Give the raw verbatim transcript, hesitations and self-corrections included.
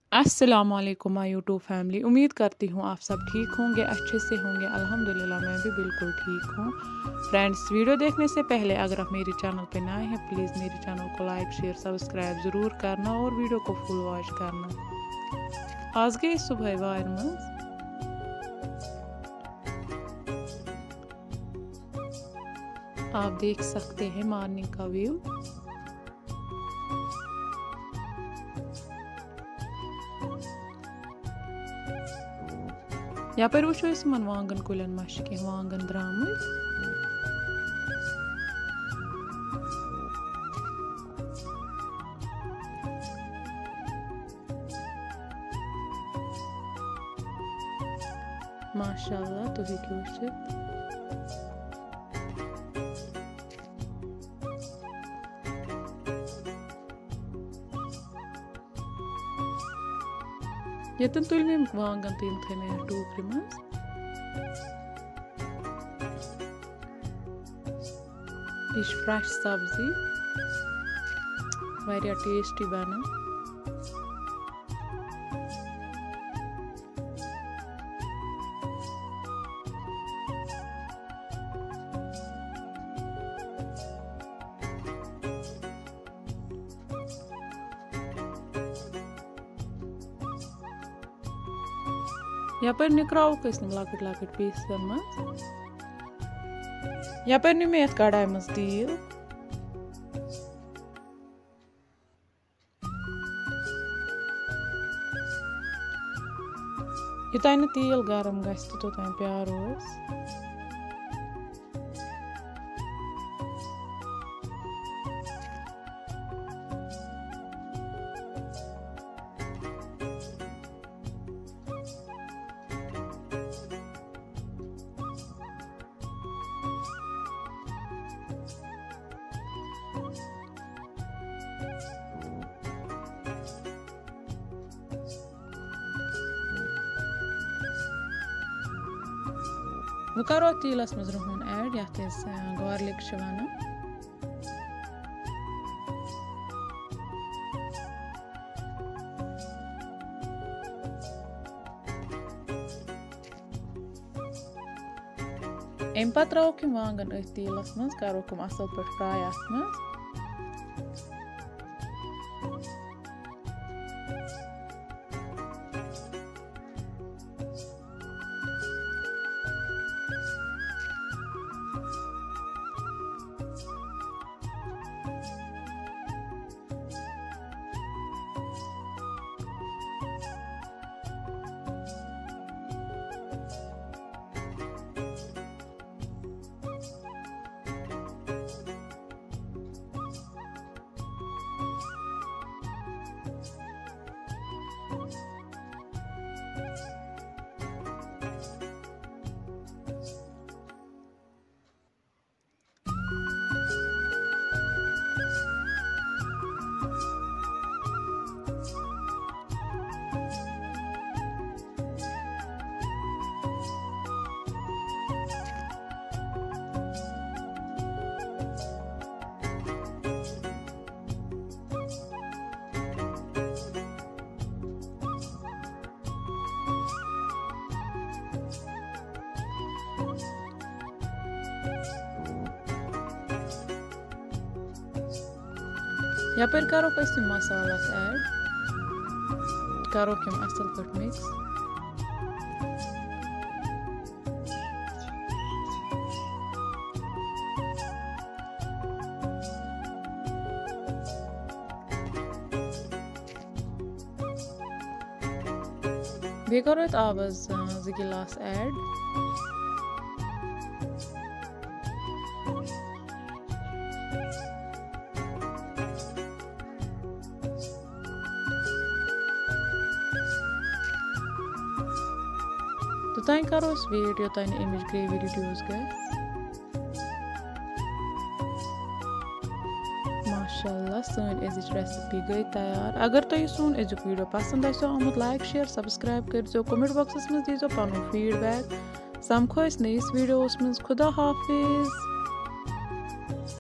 अस्सलाम वालेकुम my YouTube family. उम्मीद करती हूँ आप सब ठीक होंगे, अच्छे से होंगे। अल्हम्दुलिल्लाह मैं भी बिल्कुल ठीक हूँ। फ्रेंड्स, वीडियो देखने से पहले अगर आप मेरे चैनल पे नए हैं प्लीज़ मेरे चैनल को लाइक शेयर सब्सक्राइब ज़रूर करना और वीडियो को फुल वॉच करना। आज गई सुबह वार मज आप देख सकते हैं मॉर्निंग का व्यू। यपर वो मन वांगन कुलन मश कह वांगन द्राम माशाअल्लाह तुम वो यतन तुल मे वांगन तो थे मे टोकरी मज यह फ्रेश सब्जी वारिया टेस्टी बना। यपर निकराव लकट लकट पीसन मज यपर नी मे कढ़ाई मज तेल युतान तेल गरम गस तोतान प्यारो वो करो तेलस मज रुहन ऐड ये गार्लिक वन अम पे त्रोक वांगन अथ तेलस मज करोक असल पे फ्राई अत मज यपर करो मसाला ऐड करो असल पे मिक्स बे करो आब ज गिलास ऐड तोतान करो वेट योतान अमिच ग्रेवी रिड्यूस गस। माशाअल्लाह सन अजिच रेसिपी गई तैयार। अगर तुम सोन अजुक वीडियो पसंद आसो आमुत लाइक शेयर सब्सक्राइब करो कमेंट बॉक्स मज दीजो पन फीडबैक। समखो नईस वीडियोस मज। खुदा हाफिज।